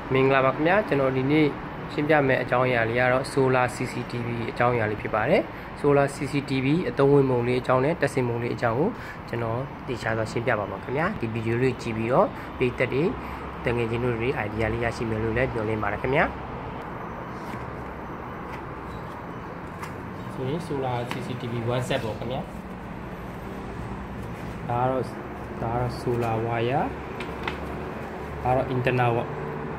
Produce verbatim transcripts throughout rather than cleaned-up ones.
မင်္ဂလာပါခင်ဗျာကျွန်တော်ဒီနေ့ရှင်းပြမယ့်အကြောင်းအရာလေးကတော့ Solar ซี ซี တီ ဗီ အကြောင်းအရာလေးဖြစ်ပါတယ် Solar ซี ซี တီ ဗီ အသုံးဝင်ပုံလေးအကြောင်းနဲ့တက်ဆင်ပုံလေးအကြောင်းကိုကျွန်တော်တခြားသောရှင်းပြပါမှာခင်ဗျာဒီဗီဒီယိုလေးကြည့်ပြီးတော့ပြည်သက်တွေတငယ်ချင်းတို့တွေ idea လေးရရှိမယ်လို့လည်းပြောလင်းပါတယ်ခင်ဗျာဆိုရင် Solar ซี ซี တီ ဗီ one set ပေါ့ခင်ဗျာဒါကတော့ဒါကတော့ Solar wire ဒါတော့ internal ပေါ့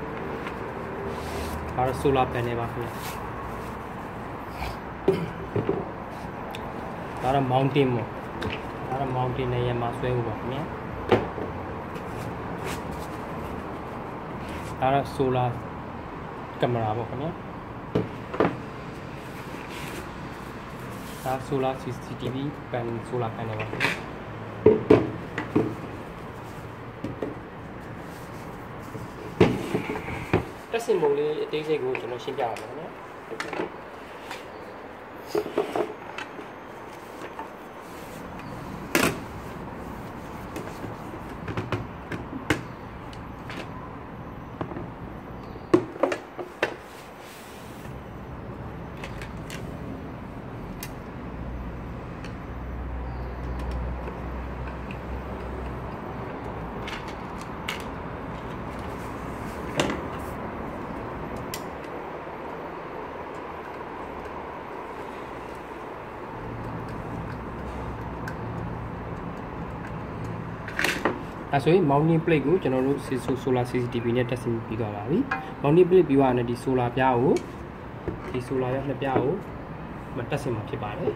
ဒါတော့ solar panel ပါခင်ဗျာဒါတော့ mountain ပေါ့ဒါတော့ mountain နေရာမှာဆွဲဖို့ပါခင်ဗျာဒါတော့ solar camera ပေါ့ခင်ဗျာဒါ solar ซี ซี တီ ဗီ panel solar panel ပါခင်ဗျာတက်စင်ပုံလေးအသေးစိတ်ကိုကျွန်တော်ရှင်းပြပါမယ်နော်အဲဆိုရင် mounting plate ကိုကျွန်တော်တို့ solar ซี ซี တီ ဗီ နဲ့တက်ဆင်ပြီးသွားပါပြီ mounting plate ပြီးသွားတဲ့ဒီ solar ပြားကိုဒီ solar ရဲ့နှစ်ပြားကိုမတက်ဆင်မှာဖြစ်ပါတယ်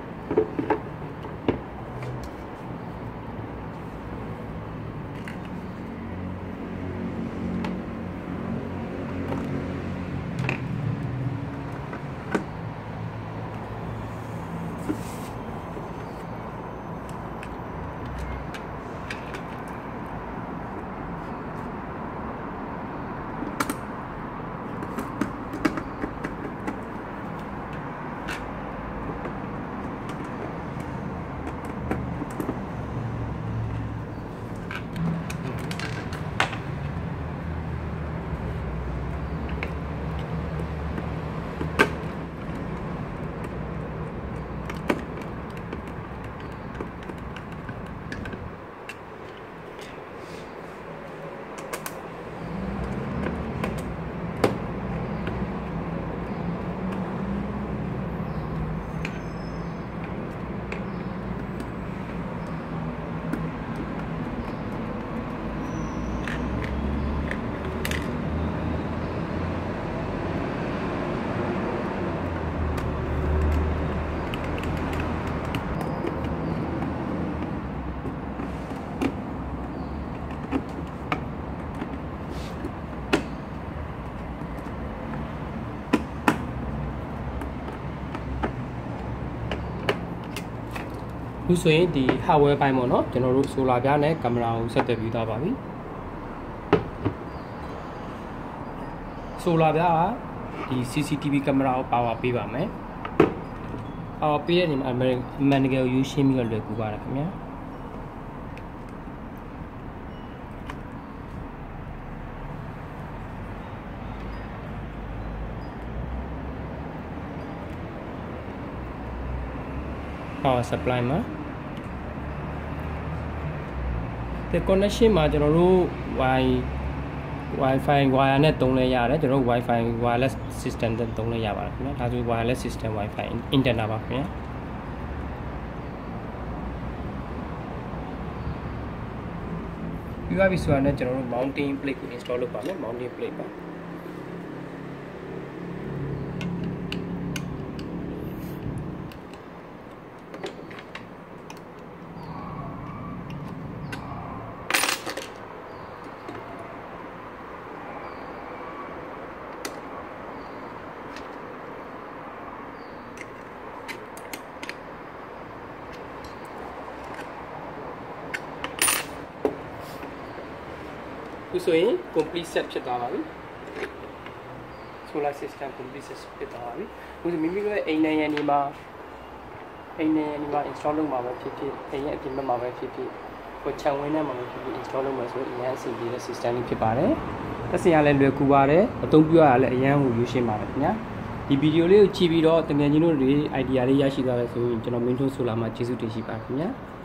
ခုဆိုရင်ဒီ hardware ပိုင်းပေါ့နော်ကျွန်တော်တို့ solar ပြားနဲ့ camera ကိုဆက်သွယ်ပြီးသွားပါပြီ solar ပြားကဒီ ซี ซี တီ ဗီ camera ကို power ပေးပါမယ် power ပေးတဲ့နေမှာ manual ကိုယူရှင်းပြီးတော့လွယ်ကူပါတယ်ခင်ဗျာpower supply မှာဒီ connection မှာကျွန်တော်တို့ wi wifi wire နဲ့သုံးလဲရတယ်ကျွန်တော်တို့ wifi wireless system နဲ့သုံးလဲရပါတယ်ခင်ဗျာဒါဆို wireless system wifi internal ပါခင်ဗျာပြီးပါပြီဆိုတော့ကျွန်တော်တို့ mounting plate ကို install လုပ်ပါမယ် mounting plate ပါခုဆိုရင် complete set ဖြစ်သွားပါပြီ solar system complete set ဖြစ်သွားပါပြီခုဆိုမိမိတို့ရဲ့အိမ်နဲ့ရန်ဒီမှာအိမ်နဲ့ရန်ဒီမှာ install လုပ်မှာပဲဖြစ်ဖြစ်အိမ်ရဲ့အပြင်ဘက်မှာပဲဖြစ်ဖြစ်ကိုချန်ဝင်းထဲမှာပဲဖြစ်ဖြစ် install လုပ်မှာဆိုရင်အများအဆင်ပြေတဲ့ system လေးဖြစ်ပါတယ်တက်စင်ရလဲလွယ်ကူပါတယ်အသုံးပြုရတာလည်းအရန်ကိုရွေးရှင်းပါတယ်ခင်ဗျာဒီဗီဒီယိုလေးကိုကြည့်ပြီးတော့တကယ်ချင်းတို့တွေ idea လေးရရှိသွားတယ်ဆိုရင်ကျွန်တော်မင်းထွန်းဆိုလာမှာကျေးဇူးတင်ရှိပါခင်ဗျာ